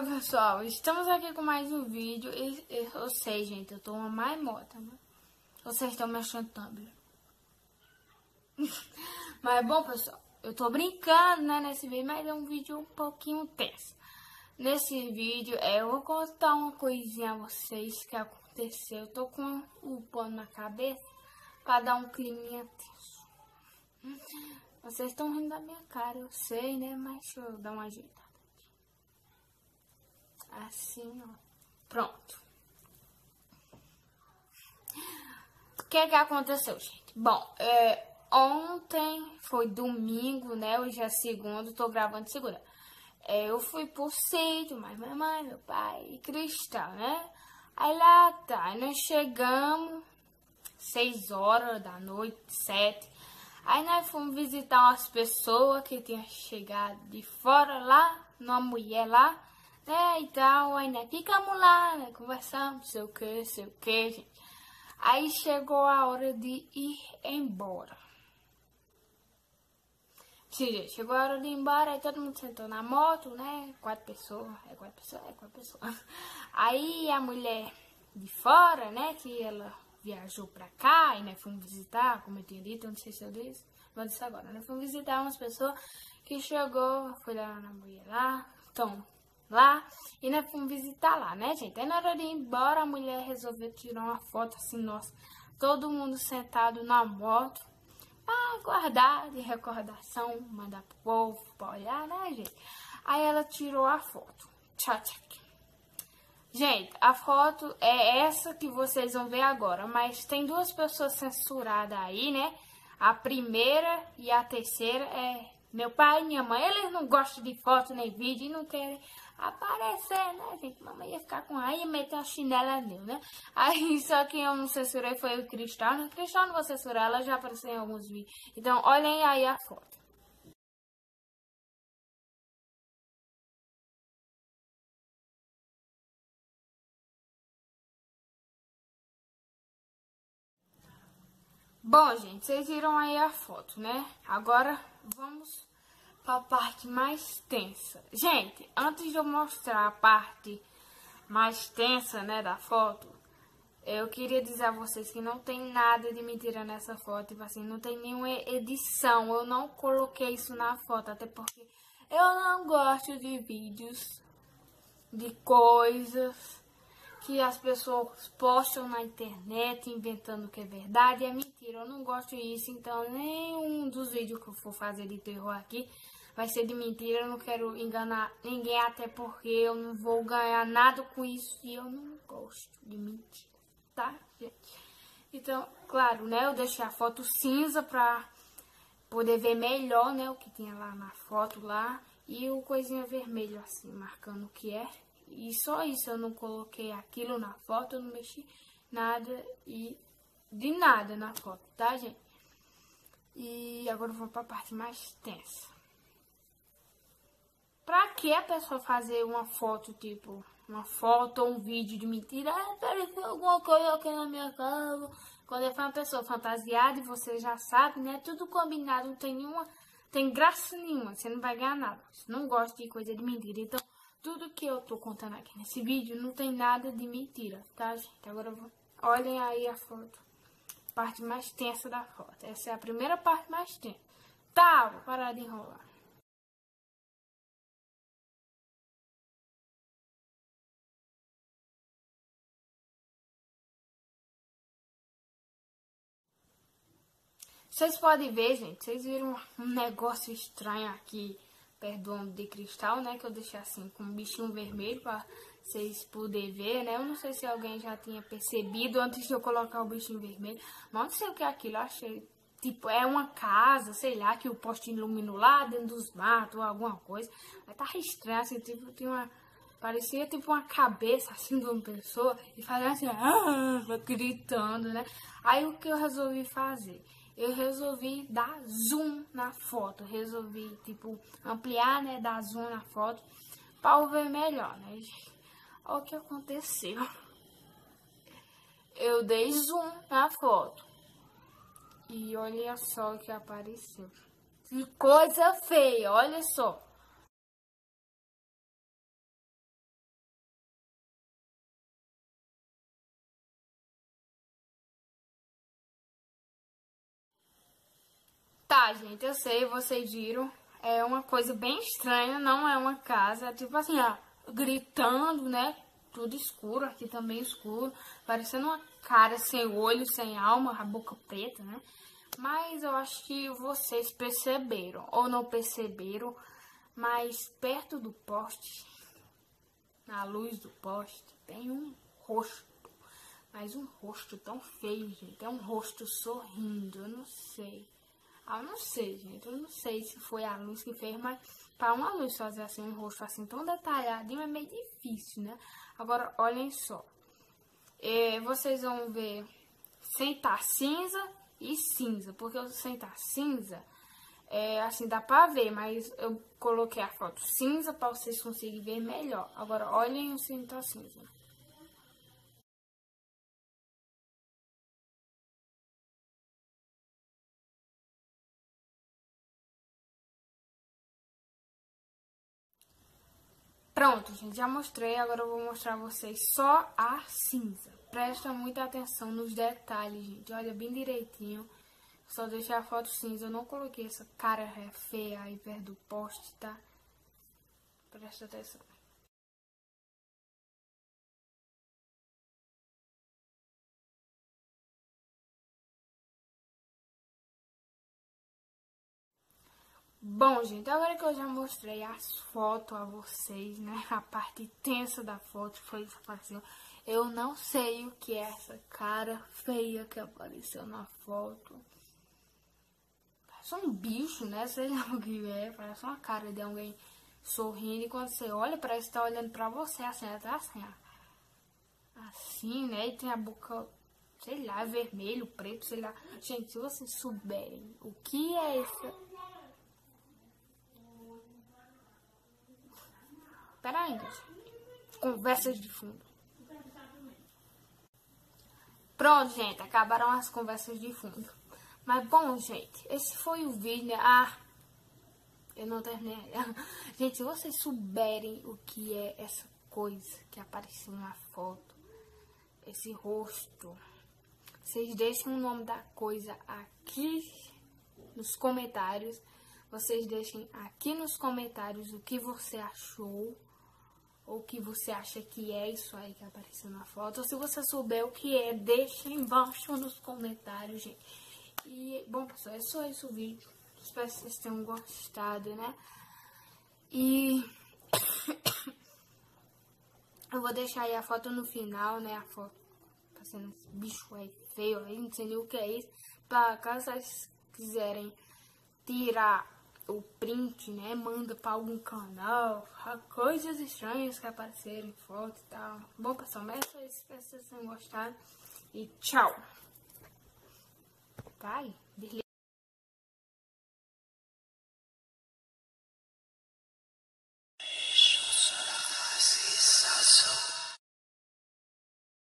Oi pessoal, estamos aqui com mais um vídeo. Eu sei, gente, eu tô uma marmota, né? Vocês estão me achando Tumblr. Mas é bom, pessoal, eu tô brincando, né, nesse vídeo, mas é um vídeo um pouquinho tenso. Nesse vídeo, eu vou contar uma coisinha a vocês que aconteceu. Eu tô com o pano na cabeça pra dar um climinha tenso. Vocês estão rindo da minha cara, eu sei, né, mas deixa eu dar uma ajeitada. Assim, ó. Pronto. O que aconteceu, gente? Bom, ontem foi domingo, né? Hoje é segunda, tô gravando segunda. Eu fui pro sítio, mas minha mãe, meu pai e Cristal, né? Aí lá tá, aí nós chegamos 6 horas da noite, 7. Aí nós fomos visitar umas pessoas que tinham chegado de fora lá, uma mulher lá, né, e tal. Aí nós ficamos lá, né, conversando, sei o que, gente. Aí chegou a hora de ir embora. Sim, gente, chegou a hora de ir embora, aí todo mundo sentou na moto, né, 4 pessoas, 4 pessoas. Aí a mulher de fora, né, que ela viajou pra cá e nós fomos visitar, como eu tinha dito, eu não sei se eu disse, vou dizer agora, nós fomos visitar umas pessoas que chegou, foi lá na mulher lá, então, lá, e nós fomos visitar lá, né, gente? Aí na hora de ir embora, a mulher resolveu tirar uma foto assim, nossa, todo mundo sentado na moto, pra guardar de recordação, mandar pro povo, pra olhar, né, gente? Aí ela tirou a foto, tchau. Gente, a foto é essa que vocês vão ver agora, mas tem duas pessoas censuradas aí, né? A primeira e a terceira é meu pai e minha mãe. Eles não gostam de foto nem vídeo e não querem aparecer, né, gente? Mamãe ia ficar com raiva e meter uma chinela nele, né? Aí só quem eu não censurei foi o Cristal, né? Cristal não vou censurar, ela já apareceu em alguns vídeos. Então, olhem aí a foto. Bom, gente, vocês viram aí a foto, né? Agora vamos para a parte mais tensa. Gente, antes de eu mostrar a parte mais tensa, né, da foto, eu queria dizer a vocês que não tem nada de mentira nessa foto. Tipo assim, não tem nenhuma edição. Eu não coloquei isso na foto, até porque eu não gosto de vídeos de coisas que as pessoas postam na internet inventando que é verdade e é mentira. Eu não gosto disso, então nenhum dos vídeos que eu for fazer de terror aqui vai ser de mentira. Eu não quero enganar ninguém, até porque eu não vou ganhar nada com isso e eu não gosto de mentira, tá, gente? Então, claro, né, eu deixei a foto cinza pra poder ver melhor, né, o que tinha lá na foto lá e o coisinha vermelho assim, marcando o que é. E só isso, eu não coloquei aquilo na foto, eu não mexi nada e de nada na foto, tá, gente? E agora eu vou pra parte mais tensa. Pra que a pessoa fazer uma foto, tipo, uma foto ou um vídeo de mentira? Ah, apareceu alguma coisa aqui na minha casa. Quando é uma pessoa fantasiada e você já sabe, né? Tudo combinado, não tem nenhuma, tem graça nenhuma, você não vai ganhar nada. Você não gosta de coisa de mentira, então tudo que eu tô contando aqui nesse vídeo não tem nada de mentira, tá, gente? Agora eu vou... Olhem aí a foto. Parte mais tensa da foto. Essa é a primeira parte mais tensa. Tá, vou parar de enrolar. Vocês podem ver, gente. Vocês viram um negócio estranho aqui perto do ombro de cristal, né? Que eu deixei assim com um bichinho vermelho pra vocês poderem ver, né? Eu não sei se alguém já tinha percebido antes de eu colocar o bichinho vermelho. Mas não sei o que é aquilo. Eu achei, tipo, é uma casa, sei lá, que o poste iluminou lá dentro dos matos ou alguma coisa. Mas tá estranho, assim, tipo, tinha uma... Parecia tipo uma cabeça assim de uma pessoa e fazia assim, gritando, né? Aí o que eu resolvi fazer? Eu resolvi dar zoom na foto. Resolvi, tipo, ampliar, né? Dar zoom na foto para eu ver melhor, né? Olha o que aconteceu. Eu dei zoom na foto. E olha só o que apareceu. Que coisa feia, olha só. Tá, gente, eu sei, vocês viram. É uma coisa bem estranha, não é uma casa. É tipo assim, ó, gritando, né? Tudo escuro, aqui também escuro. Parecendo uma cara sem olho, sem alma, a boca preta, né? Mas eu acho que vocês perceberam, ou não perceberam, mas perto do poste, na luz do poste, tem um rosto. Mas um rosto tão feio, gente. É um rosto sorrindo, eu não sei. Eu não sei, gente. Eu não sei se foi a luz que fez, mas para uma luz fazer assim um rosto assim tão detalhadinho é meio difícil, né? Agora, olhem só. Vocês vão ver sem tá cinza e cinza. Porque o sem tá cinza, assim, dá pra ver, mas eu coloquei a foto cinza para vocês conseguirem ver melhor. Agora, olhem o sem tá cinza. Pronto, gente, já mostrei, agora eu vou mostrar a vocês só a cinza. Presta muita atenção nos detalhes, gente, olha bem direitinho. Só deixei a foto cinza, eu não coloquei essa cara feia aí perto do poste, tá? Presta atenção. Bom, gente, agora que eu já mostrei as fotos a vocês, né? A parte tensa da foto foi isso que apareceu. Eu não sei o que é essa cara feia que apareceu na foto. Parece um bicho, né? Sei lá o que é. Parece uma cara de alguém sorrindo. E quando você olha, parece que tá olhando pra você, assim, até assim, ó. Assim, né? E tem a boca, sei lá, vermelho, preto, sei lá. Gente, se vocês souberem o que é essa... Pera aí, gente. Conversas de fundo. Pronto, gente. Acabaram as conversas de fundo. Mas, bom, gente. Esse foi o vídeo, né? Eu não terminei. Gente, se vocês souberem o que é essa coisa que apareceu na foto, esse rosto, vocês deixem o nome da coisa aqui nos comentários. Vocês deixem aqui nos comentários o que você achou. Ou o que você acha que é isso aí que apareceu na foto. Ou se você souber o que é, deixa embaixo nos comentários, gente. E, bom, pessoal, é só isso o vídeo. Espero que vocês tenham gostado, né? E eu vou deixar aí a foto no final, né? A foto passando esse bicho aí feio aí, não sei nem o que é isso. Pra caso vocês quiserem tirar o print, né? Manda pra algum canal, coisas estranhas que apareceram em foto e tal. Bom, pessoal, mas é só isso. Espero que vocês tenham gostado. E tchau. Vai, desliga.